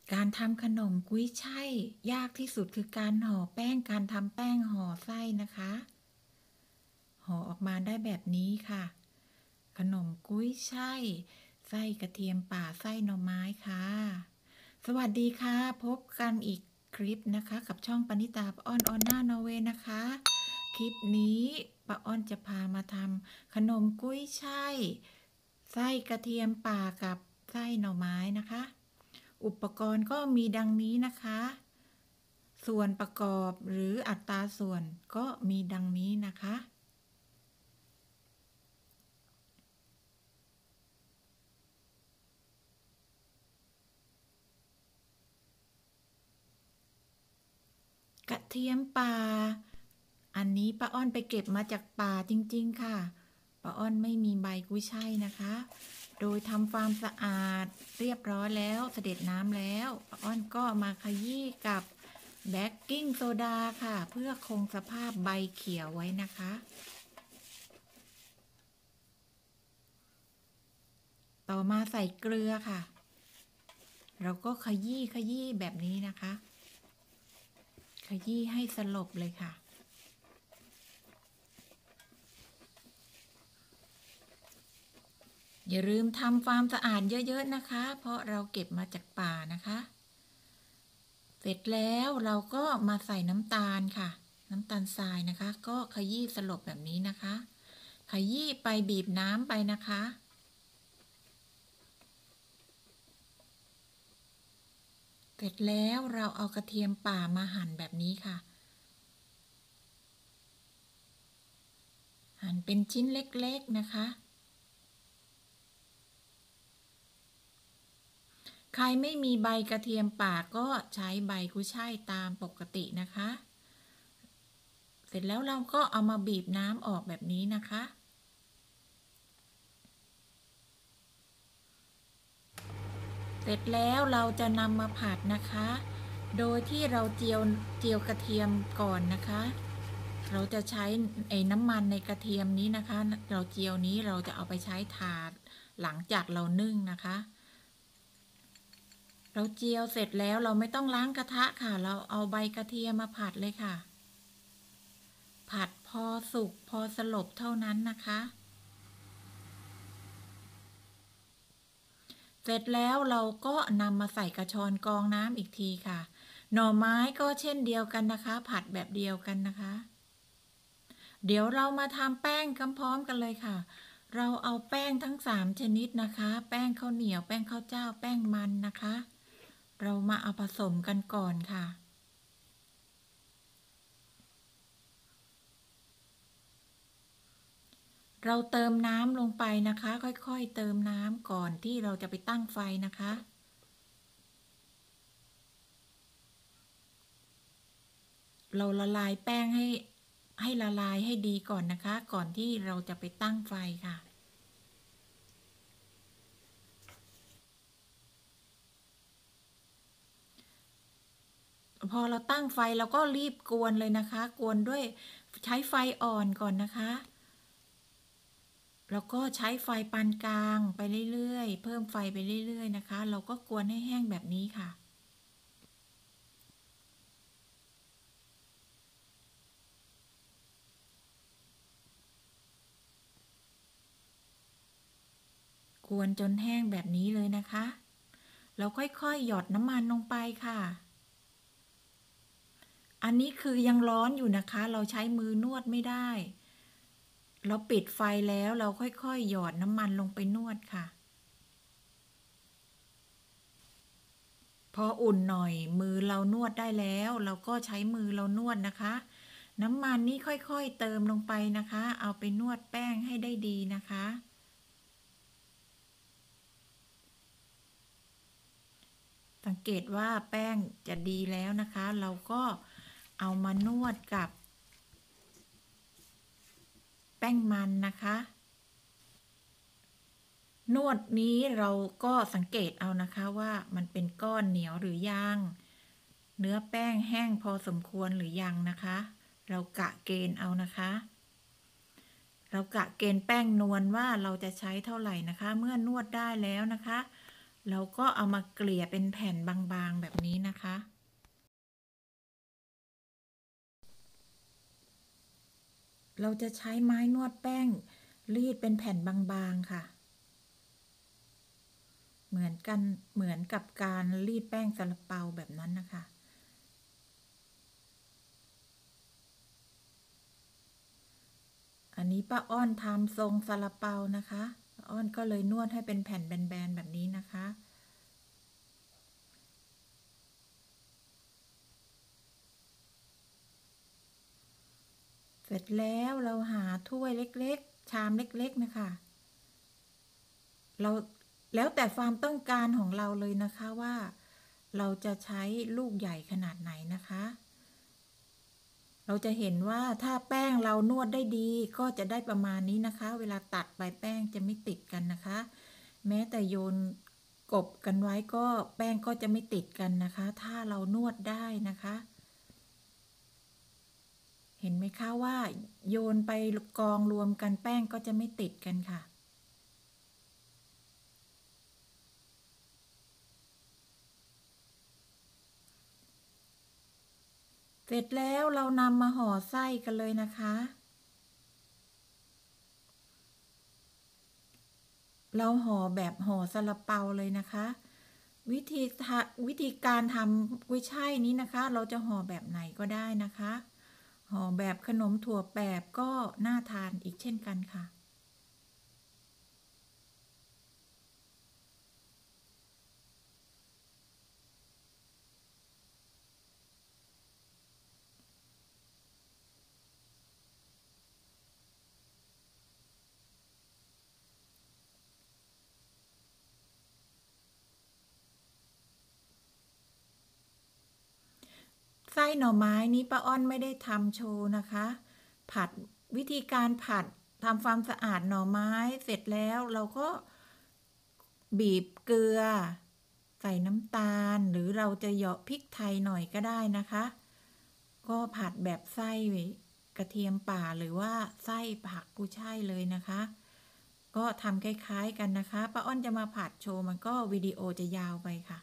การทำขนมกุ้ยช่ายยากที่สุดคือการห่อแป้งการทำแป้งห่อไส้นะคะห่อออกมาได้แบบนี้ค่ะขนมกุ้ยช่ายไส้กระเทียมป่าไส้หน่อไม้ค่ะสวัสดีค่ะพบกันอีกคลิปนะคะกับช่องปณิตาป้าอ้อนออนหน้านอร์เวย์นะคะคลิปนี้ป้าอ้อนจะพามาทำขนมกุ้ยช่ายไส้กระเทียมป่ากับไส้หน่อไม้นะคะ อุปกรณ์ก็มีดังนี้นะคะ ส่วนประกอบหรืออัตราส่วนก็มีดังนี้นะคะ กระเทียมป่า อันนี้ป้าอ้อนไปเก็บมาจากป่าจริงๆค่ะป้าอ้อนไม่มีใบกุ้ยช่ายนะคะ โดยทำความสะอาดเรียบร้อยแล้วเสด็จน้ำแล้วป้าอ้อนก็มาขยี้กับเบกกิ้งโซดาค่ะเพื่อคงสภาพใบเขียวไว้นะคะ ต่อมาใส่เกลือค่ะ เราก็ขยี้แบบนี้นะคะ ขยี้ให้สลบเลยค่ะ อย่าลืมทำความสะอาดเยอะๆนะคะ เพราะเราเก็บมาจากป่านะคะ เสร็จแล้วเราก็มาใส่น้ำตาลค่ะ น้ำตาลทรายนะคะ ก็ขยี้สลบแบบนี้นะคะ ขยี้ไปบีบน้ำไปนะคะ เสร็จแล้วเราเอากระเทียมป่ามาหั่นแบบนี้ค่ะ หั่นเป็นชิ้นเล็กๆนะคะ ใครไม่มีใบกระเทียมป่าก็ใช้ใบกุ้ยช่ายตามปกตินะคะ เสร็จแล้วเราก็เอามาบีบน้ำออกแบบนี้นะคะ เสร็จแล้วเราจะนำมาผัดนะคะ โดยที่เราเจียวกระเทียมก่อนนะคะ เราจะใช้น้ำมันในกระเทียมนี้นะคะ เราเจียวนี้เราจะเอาไปใช้ทาหลังจากเรานึ่งนะคะ เราเจียวเสร็จแล้วเราไม่ต้องล้างกระทะค่ะ เราเอาใบกระเทียมมาผัดเลยค่ะ ผัดพอสุกพอสลบเท่านั้นนะคะ เสร็จแล้วเราก็นำมาใส่กระชอนกรองน้ำอีกทีค่ะ หน่อไม้ก็เช่นเดียวกันนะคะ ผัดแบบเดียวกันนะคะ เดี๋ยวเรามาทำแป้งพร้อมๆกันเลยค่ะ เราเอาแป้งทั้ง3ชนิดนะคะ แป้งข้าวเหนียวแป้งข้าวเจ้าแป้งมันนะคะ เรามาเอาผสมกันก่อนค่ะ เราเติมน้ำลงไปนะคะ ค่อยๆเติมน้ำก่อนที่เราจะไปตั้งไฟนะคะ เราละลายแป้งให้ละลายให้ดีก่อนนะคะ ก่อนที่เราจะไปตั้งไฟค่ะ พอเราตั้งไฟเราก็รีบกวนเลยนะคะ กวนด้วยใช้ไฟอ่อนก่อนนะคะ แล้วก็ใช้ไฟปานกลางไปเรื่อยๆเพิ่มไฟไปเรื่อยๆนะคะ เราก็กวนให้แห้งแบบนี้ค่ะ กวนจนแห้งแบบนี้เลยนะคะ เราค่อยๆหยอดน้ำมันลงไปค่ะ อันนี้คือยังร้อนอยู่นะคะ เราใช้มือนวดไม่ได้ เราปิดไฟแล้วเราค่อยๆหยอดน้ำมันลงไปนวดค่ะ พออุ่นหน่อยมือเรานวดได้แล้วเราก็ใช้มือเรานวดนะคะ น้ำมันนี่ค่อยๆเติมลงไปนะคะ เอาไปนวดแป้งให้ได้ดีนะคะ สังเกตว่าแป้งจะดีแล้วนะคะ เราก็เอามานวดกับแป้งมันนะคะ นวดนี้เราก็สังเกตเอานะคะว่ามันเป็นก้อนเหนียวหรือยังเนื้อแป้งแห้งพอสมควรหรือยังนะคะ เรากะเกณฑ์เอานะคะ เรากะเกณฑ์แป้งนวลว่าเราจะใช้เท่าไหร่นะคะ เมื่อนวดได้แล้วนะคะเราก็เอามาเกลี่ยเป็นแผ่นบางๆแบบนี้นะคะ เราจะใช้ไม้นวดแป้งรีดเป็นแผ่นบางๆค่ะ เหมือนกับการรีดแป้งซาลาเปาแบบนั้นนะคะ อันนี้ป้าอ้อนทำทรงซาลาเปานะคะป้าอ้อนก็เลยนวดให้เป็นแผ่นแบนๆแบบนี้นะคะ เสร็จแล้วเราหาถ้วยเล็กๆชามเล็กๆนะคะเราแล้วแต่ความต้องการของเราเลยนะคะว่าเราจะใช้ลูกใหญ่ขนาดไหนนะคะ เราจะเห็นว่าถ้าแป้งเรานวดได้ดีก็จะได้ประมาณนี้นะคะ เวลาตัดไปแป้งจะไม่ติดกันนะคะ แม้แต่โยนกบกันไว้ก็แป้งก็จะไม่ติดกันนะคะ ถ้าเรานวดได้นะคะ เห็นไหมคะว่าโยนไปกองรวมกันแป้งก็จะไม่ติดกันค่ะ เสร็จแล้วเรานำมาห่อไส้กันเลยนะคะ เราห่อแบบห่อซาลาเปาเลยนะคะ วิธีการทำกุ้ยช่ายนี้นะคะ เราจะห่อแบบไหนก็ได้นะคะ ห่อแบบขนมถั่วแปบก็น่าทานอีกเช่นกันค่ะ ไส้หน่อไม้นี้ป้าอ้อนไม่ได้ทำโชว์นะคะ ผัดวิธีการผัดทำความสะอาดหน่อไม้เสร็จแล้วเราก็บีบเกลือใส่น้ำตาลหรือเราจะเหยาะพริกไทยหน่อยก็ได้นะคะ ก็ผัดแบบไส้กระเทียมป่าหรือว่าไส้ผักกุ้ยช่ายเลยนะคะ ก็ทำคล้ายๆกันนะคะป้าอ้อนจะมาผัดโชว์มันก็วิดีโอจะยาวไปค่ะ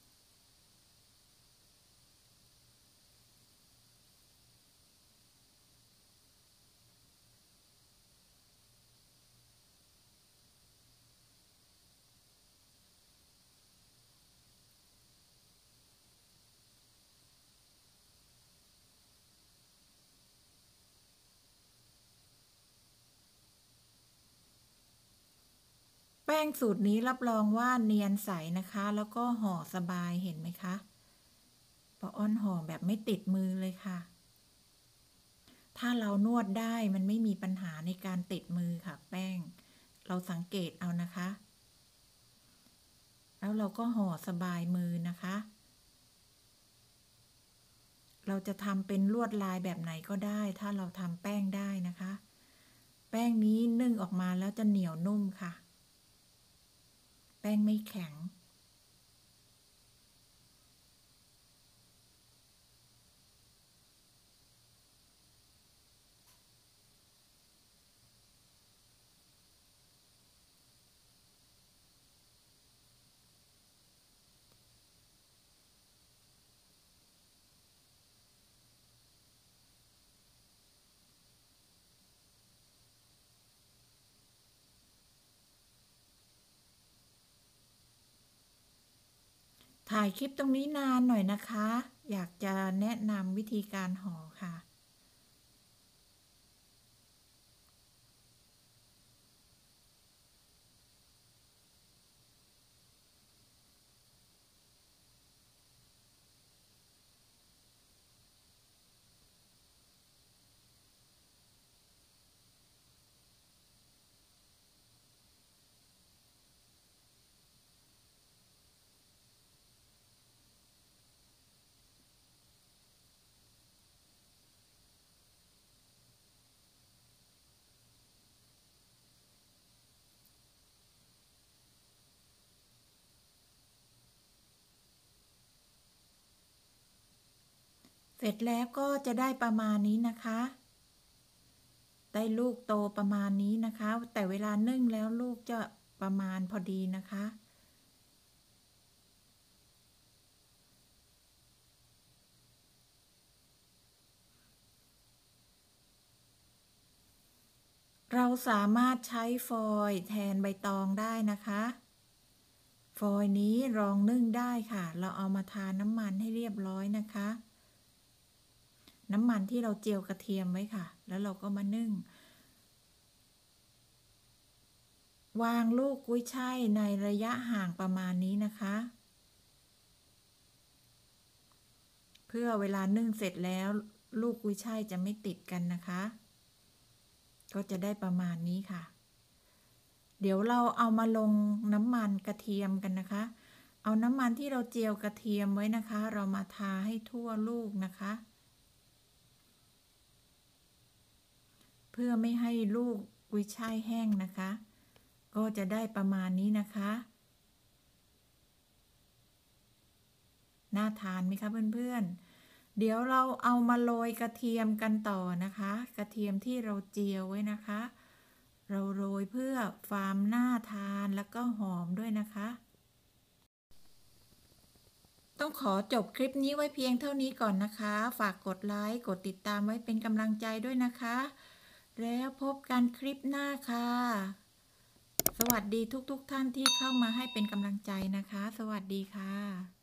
แป้งสูตรนี้รับรองว่าเนียนใสนะคะ แล้วก็ห่อสบายเห็นไหมคะป้าอ้อนห่อแบบไม่ติดมือเลยค่ะ ถ้าเรานวดได้มันไม่มีปัญหาในการติดมือค่ะแป้ง เราสังเกตเอานะคะ แล้วเราก็ห่อสบายมือนะคะ เราจะทำเป็นลวดลายแบบไหนก็ได้ ถ้าเราทำแป้งได้นะคะ แป้งนี้นึ่งออกมาแล้วจะเหนียวนุ่มค่ะ แป้งไม่แข็ง ถ่ายคลิปตรงนี้นานหน่อยนะคะ อยากจะแนะนำวิธีการห่อค่ะ เสร็จแล้วก็จะได้ประมาณนี้นะคะ ได้ลูกโตประมาณนี้นะคะ แต่เวลานึ่งแล้วลูกจะประมาณพอดีนะคะเราสามารถใช้ฟอยล์แทนใบตองได้นะคะ ฟอยล์นี้รองนึ่งได้ค่ะ เราเอามาทาน้ำมันให้เรียบร้อยนะคะ น้ำมันที่เราเจียวกระเทียมไว้ค่ะ แล้วเราก็มานึ่ง วางลูกกุ้ยช่ายในระยะห่างประมาณนี้นะคะ เพื่อเวลานึ่งเสร็จแล้วลูกกุ้ยช่ายจะไม่ติดกันนะคะ ก็จะได้ประมาณนี้ค่ะ เดี๋ยวเราเอามาลงน้ำมันกระเทียมกันนะคะ เอาน้ำมันที่เราเจียวกระเทียมไว้นะคะ เรามาทาให้ทั่วลูกนะคะ เพื่อไม่ให้ลูกกุ้ยช่ายแห้งนะคะ ก็จะได้ประมาณนี้นะคะ น่าทานไหมคะเพื่อนๆ เดี๋ยวเราเอามาโรยกระเทียมกันต่อนะคะ กระเทียมที่เราเจียวไว้นะคะ เราโรยเพื่อความน่าทานแล้วก็หอมด้วยนะคะ ต้องขอจบคลิปนี้ไว้เพียงเท่านี้ก่อนนะคะ ฝากกดไลค์ กดติดตามไว้เป็นกำลังใจด้วยนะคะ แล้วพบกันคลิปหน้าค่ะ สวัสดีทุกท่านที่เข้ามาให้เป็นกำลังใจนะคะ สวัสดีค่ะ